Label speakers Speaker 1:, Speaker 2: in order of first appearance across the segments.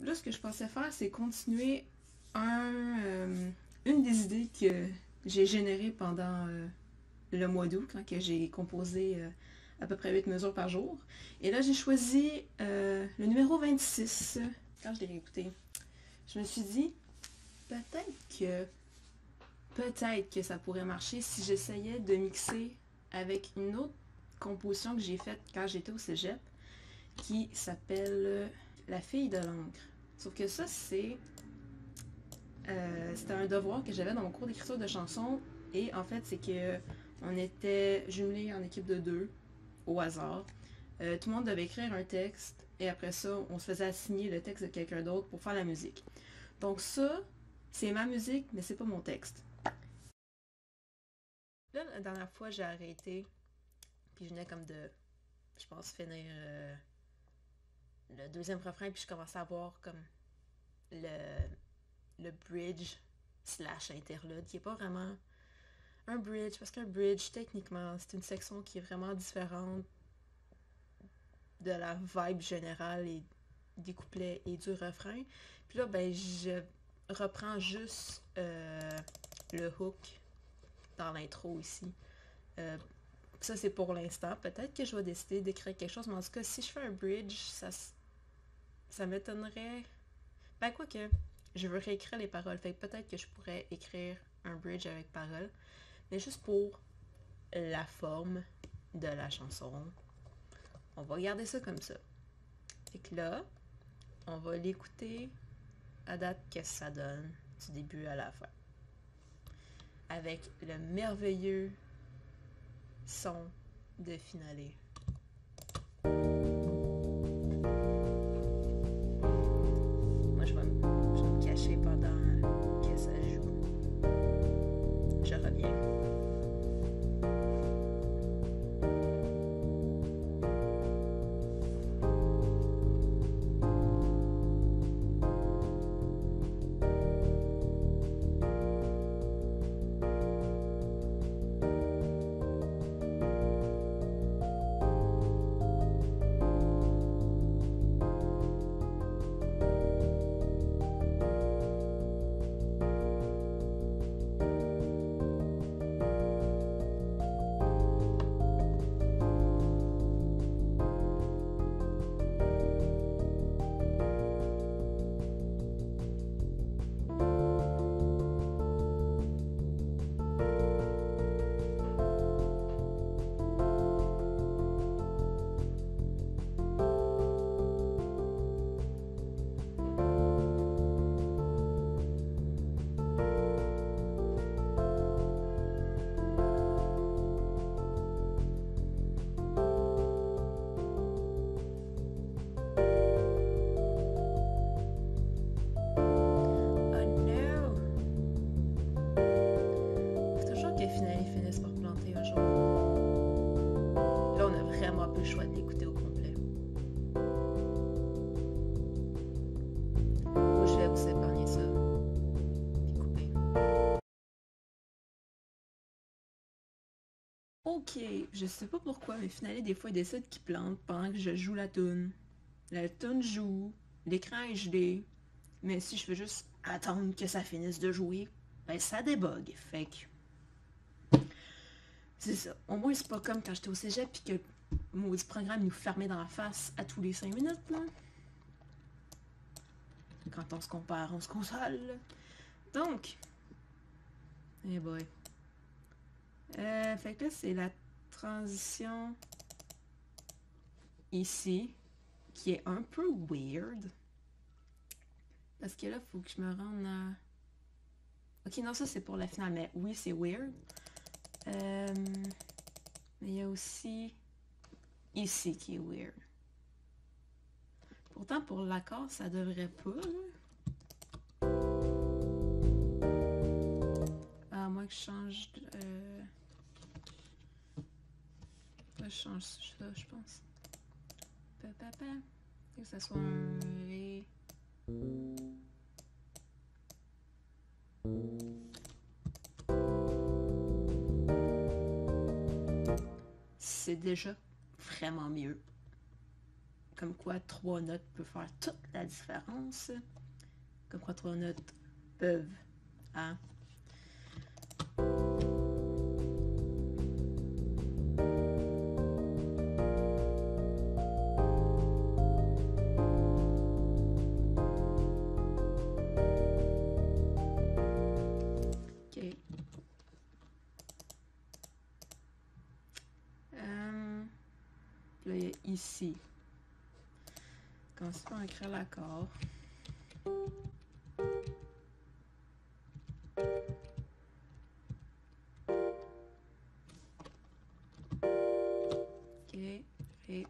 Speaker 1: Là, ce que je pensais faire, c'est continuer une des idées que j'ai générées pendant le mois d'août, quand j'ai composé à peu près 8 mesures par jour. Et là, j'ai choisi le numéro 26 quand je l'ai réécouté. Je me suis dit, peut-être que peut-être que ça pourrait marcher si j'essayais de mixer avec une autre composition que j'ai faite quand j'étais au cégep qui s'appelle La fille de l'encre. Sauf que ça, c'était un devoir que j'avais dans mon cours d'écriture de chansons. Et en fait, c'est que on était jumelés en équipe de deux, au hasard. Tout le monde devait écrire un texte et après ça, on se faisait assigner le texte de quelqu'un d'autre pour faire la musique. Donc ça, c'est ma musique, mais c'est pas mon texte. Là, la dernière fois, j'ai arrêté, puis je venais comme de, je pense, finir le deuxième refrain, puis je commençais à voir comme le bridge slash interlude, qui est pas vraiment un bridge, parce qu'un bridge, techniquement, c'est une section qui est vraiment différente de la vibe générale et des couplets et du refrain. Puis là, ben, je reprends juste le hook dans l'intro ici. Ça, c'est pour l'instant. Peut-être que je vais décider d'écrire quelque chose, mais en tout cas, si je fais un bridge, ça m'étonnerait. Ben, quoi que, je veux réécrire les paroles. Fait que peut-être que je pourrais écrire un bridge avec paroles, mais juste pour la forme de la chanson. On va garder ça comme ça. Fait que là, on va l'écouter à date qu'est-ce que ça donne du début à la fin. Avec le merveilleux son de finale. Moi, je vais me cacher pendant que ça joue. Je reviens. Le choix de l'écouter au complet. Moi, je vais vous épargner ça. Puis couper. Ok, je sais pas pourquoi, mais finalement, des fois, il décide qu'il plante pendant que je joue la toune. La toune joue, l'écran est gelé, mais si je veux juste attendre que ça finisse de jouer, ben ça débug. Fait que. C'est ça. Au moins, c'est pas comme quand j'étais au cégep pis que le maudit programme nous fermait dans la face à tous les 5 minutes, là. Quand on se compare, on se console. Donc. Eh boy. Fait que là, c'est la transition ici, qui est un peu weird. Parce que là, faut que je me rende à... Ok, non, ça c'est pour la finale, mais oui, c'est weird. Mais il y a aussi ici qui est weird. Pourtant, pour l'accord, ça devrait pas, là. À moins que je change... je change ça, je pense. Papa. Que ça soit un Ré. C'est déjà vraiment mieux comme quoi 3 notes peuvent faire toute la différence. Comme quoi 3 notes peuvent, hein? Ok. Là, il y a ici. Commence par écrire l'accord. Ok. Et...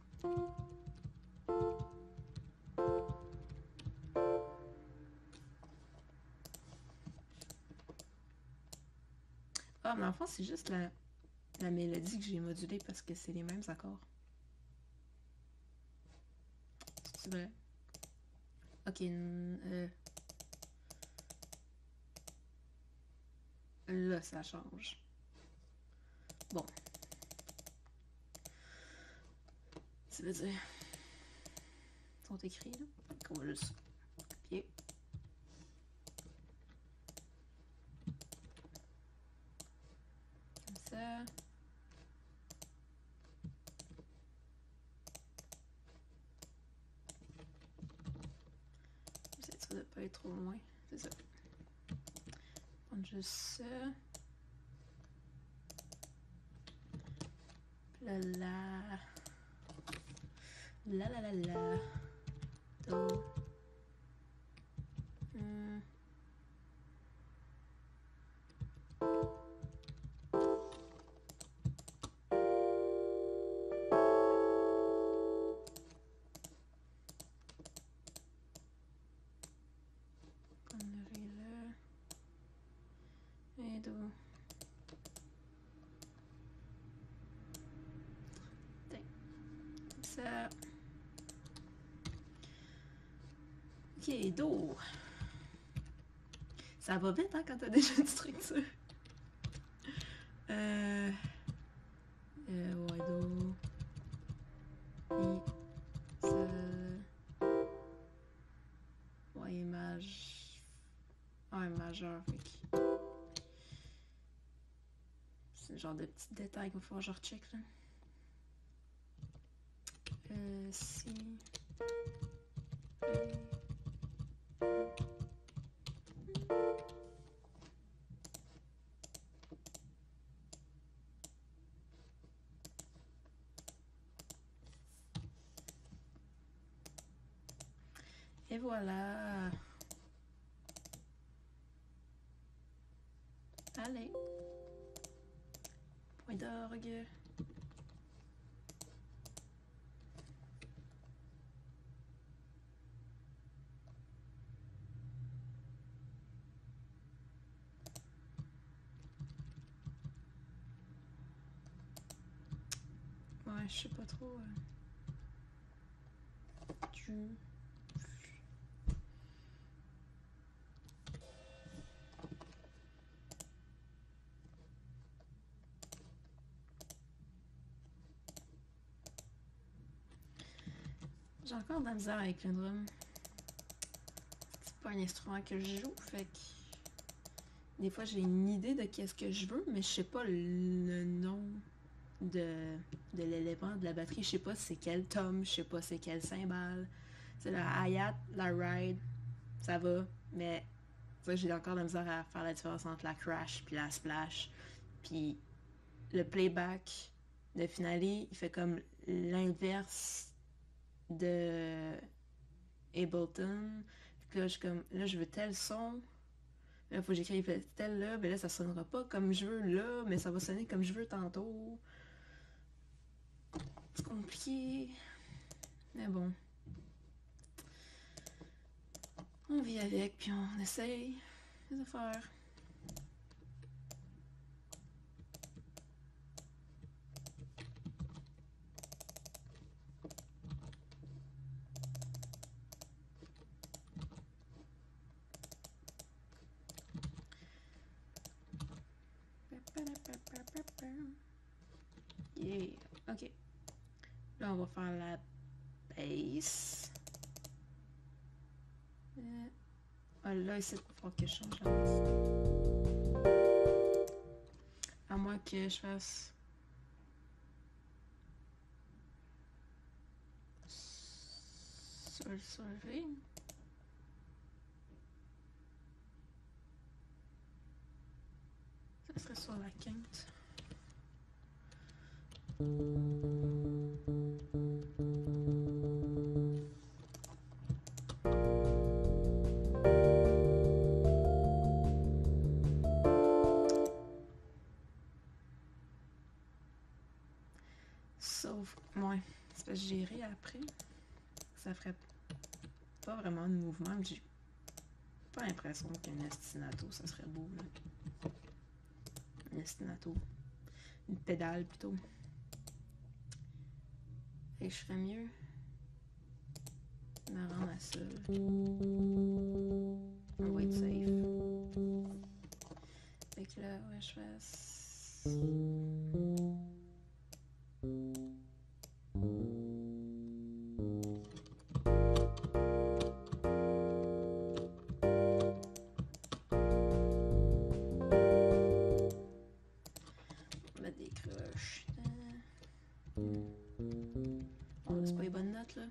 Speaker 1: Ah, mais en fait, c'est juste la mélodie que j'ai modulée parce que c'est les mêmes accords. C'est vrai. Ok, là, ça change. Bon. Ça veut dire... Ils sont écrits, là. On va juste copier. Comme ça. J'essaie ça de pas être trop loin. C'est ça. Prendre juste ça. Là, là. La la la la. Do. Et do. Comme ça. Ok, do. Ça va vite, hein, quand t'as déjà une structure. Ouais, do. Mi. Sol. Ouais, un majeur, fait que... C'est le genre de petits détails qu'il va falloir que je recheck, là. Si... Et voilà. Allez. Point d'orgue. Ouais, je sais pas trop. J'ai encore de la misère avec le drum. C'est pas un instrument que je joue, fait que... Des fois, j'ai une idée de qu'est-ce que je veux, mais je sais pas le nom de l'élément de la batterie. Je sais pas c'est quel tom, je sais pas c'est quel cymbale. C'est la hi-hat, la ride, ça va, mais ça, j'ai encore de la misère à faire la différence entre la crash puis la splash. Puis le playback de finale, il fait comme l'inverse de Ableton. Puis là, je suis comme, là, je veux tel son. Là, faut que j'écrive tel là, mais là, ça sonnera pas comme je veux là, mais ça va sonner comme je veux tantôt. C'est compliqué. Mais bon. On vit avec, puis on essaye de faire. Yeah. Ok. Là, on va faire la Ace. Ah là, ici, il faut que je change la masse. À moins que je fasse... Sol, sol, V. Ça serait sur la quinte. Sauf, ouais, c'est parce que j'ai ri après. Ça ferait pas vraiment de mouvement. J'ai pas l'impression qu'un ostinato, ça serait beau, là. Un ostinato. Une pédale, plutôt. Et je ferais mieux de me rendre à ça. On va être safe. Fait que là, ouais, je fasse... Mettre des croches. Bon, c'est pas les bonnes notes, là.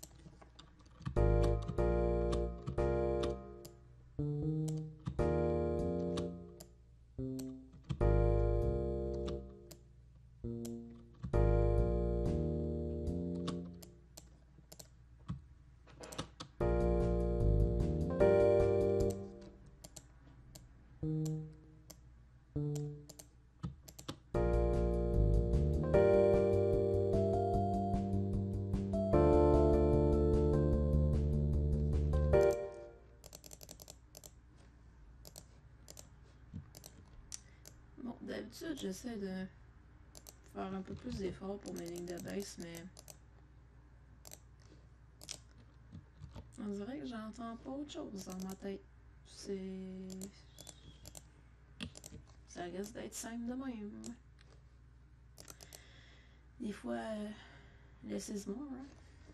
Speaker 1: Bon, d'habitude, j'essaie de faire un peu plus d'efforts pour mes lignes de bass, mais on dirait que j'entends pas autre chose dans ma tête. Ça risque d'être simple de même. Des fois, less is more, hein?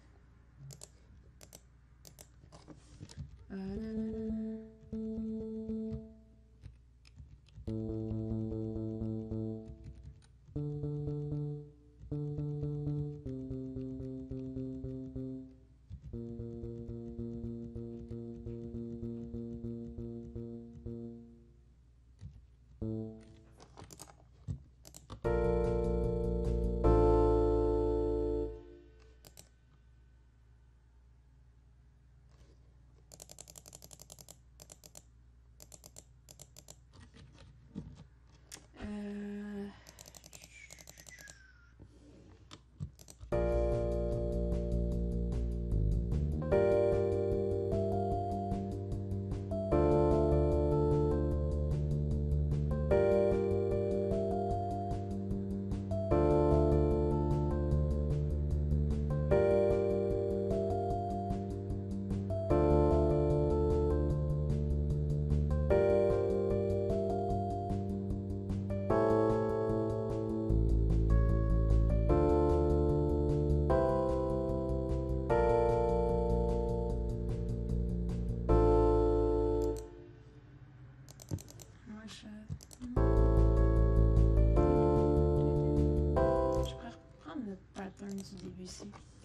Speaker 1: Je pourrais reprendre le pattern du début ici.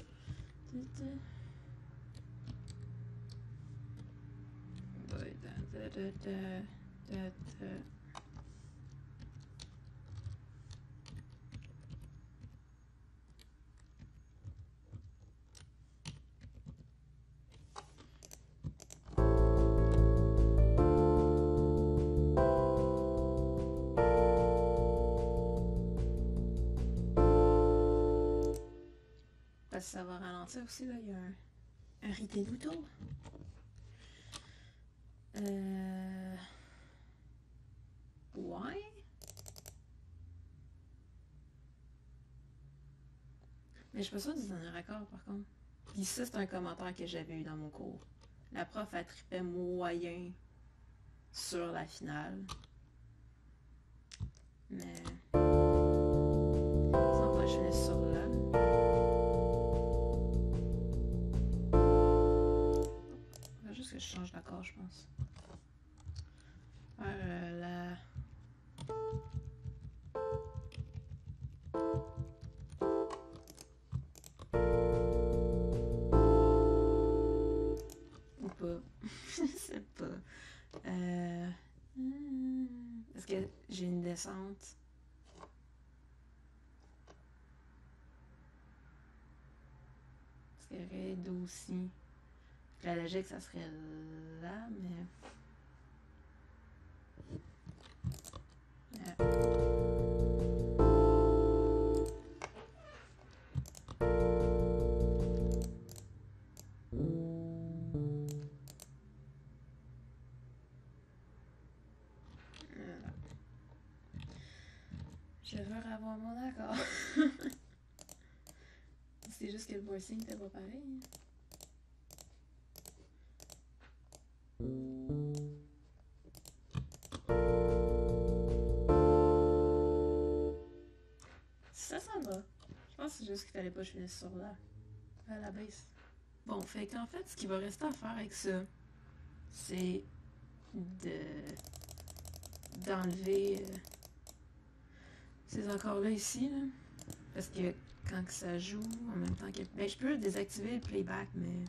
Speaker 1: Parce que ça va ralentir aussi, là, il y a un ritenuto. Ouais. Mais je suis pas sûre du dernier accord, par contre. Puis ça, c'est un commentaire que j'avais eu dans mon cours. La prof, elle trippait moyen sur la finale. Mais... sans pas je finis sur là. que je change d'accord, je pense. La... Ou pas. Je sais pas. Est-ce que j'ai une descente? Est-ce qu'il y aurait do aussi? La logique, ça serait là, mais... Je veux avoir mon accord. C'est juste que le voicing n'était pas pareil. Ça va. Je pense que c'est juste qu'il fallait pas que je finisse sur la base. Bon, fait qu'en fait, ce qu'il va rester à faire avec ça, c'est d'enlever ces accords-là ici, là. Parce que quand ça joue, en même temps que... Ben, je peux désactiver le playback, mais...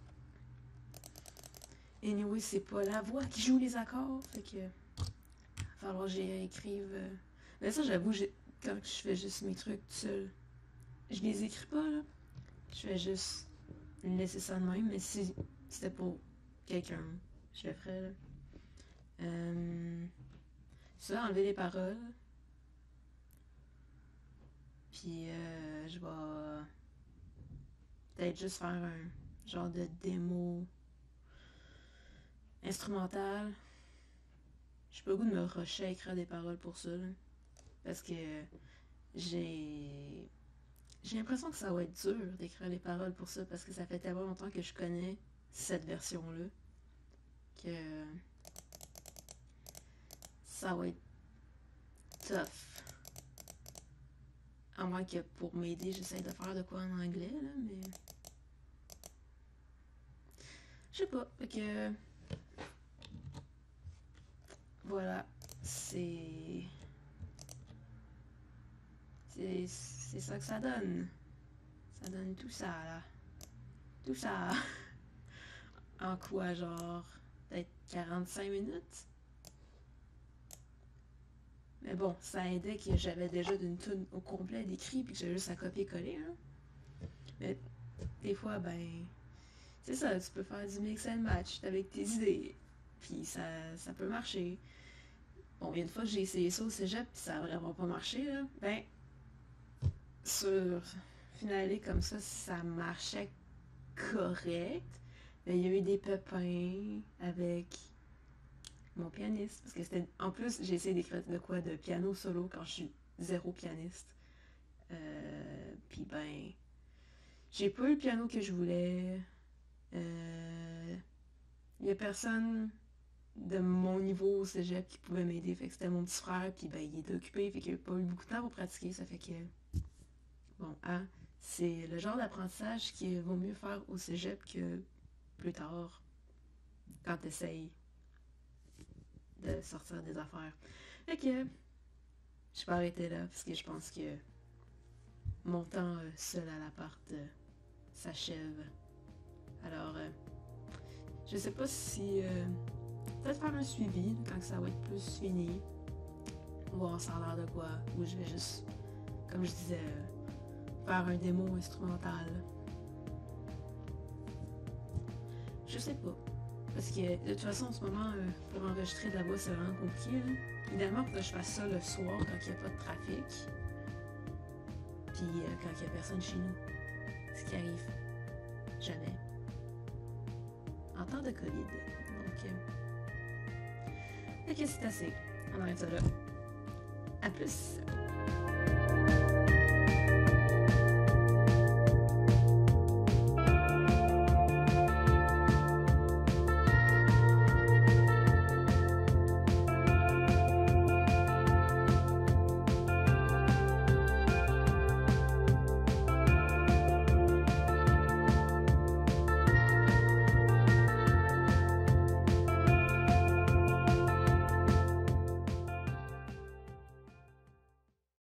Speaker 1: Anyway, c'est pas la voix qui joue les accords, fait que... Il va falloir que j'y écrive... Mais ça, j'avoue, quand je fais juste mes trucs tout seul, je les écris pas, là. Je fais juste laisser ça de même, mais si c'était pour quelqu'un, je le ferais, là. Ça, enlever les paroles. Puis je vais peut-être juste faire un genre de démo instrumentale. J'ai pas le goût de me rusher à écrire des paroles pour ça, là, parce que j'ai l'impression que ça va être dur d'écrire les paroles pour ça, parce que ça fait tellement longtemps que je connais cette version-là que ça va être tough. À moins que pour m'aider, j'essaie de faire de quoi en anglais, là, mais... Je sais pas, fait que... Voilà, c'est ça que ça donne. Ça donne tout ça, là. Tout ça. En quoi, genre... Peut-être 45 minutes? Mais bon, ça aidait que j'avais déjà d'une tune au complet d'écrit puis que j'avais juste à copier-coller, hein. Mais des fois, ben... C'est ça, tu peux faire du mix and match avec tes idées. Puis ça peut marcher. Bon, une fois que j'ai essayé ça au cégep puis ça a vraiment pas marché, là, ben... Sur Finale comme ça marchait correct. Mais il y a eu des pépins avec mon pianiste. Parce que c'était... En plus, j'ai essayé d'écrire de piano solo quand je suis zéro pianiste. Puis ben... J'ai pas eu le piano que je voulais. Il y a personne de mon niveau au cégep qui pouvait m'aider. Fait que c'était mon petit frère. Puis ben, il était occupé. Fait qu'il a pas eu beaucoup de temps pour pratiquer. Ça fait que... Bon, hein, c'est le genre d'apprentissage qui vaut mieux faire au cégep que plus tard, quand t'essayes de sortir des affaires. Fait que, je vais arrêter là, parce que je pense que mon temps seul à l'appart s'achève. Alors, je sais pas si... peut-être faire un suivi quand ça va être plus fini. Voir ça a l'air de quoi. Ou je vais juste, comme je disais... faire un démo instrumental. Je sais pas. Parce que de toute façon, en ce moment, pour enregistrer de la voix, c'est vraiment compliqué, là. Idéalement, pour que je fasse ça le soir quand il n'y a pas de trafic. Puis quand il n'y a personne chez nous. Ce qui arrive jamais. En temps de COVID. Donc, ok, c'est assez. On arrête ça là. À plus.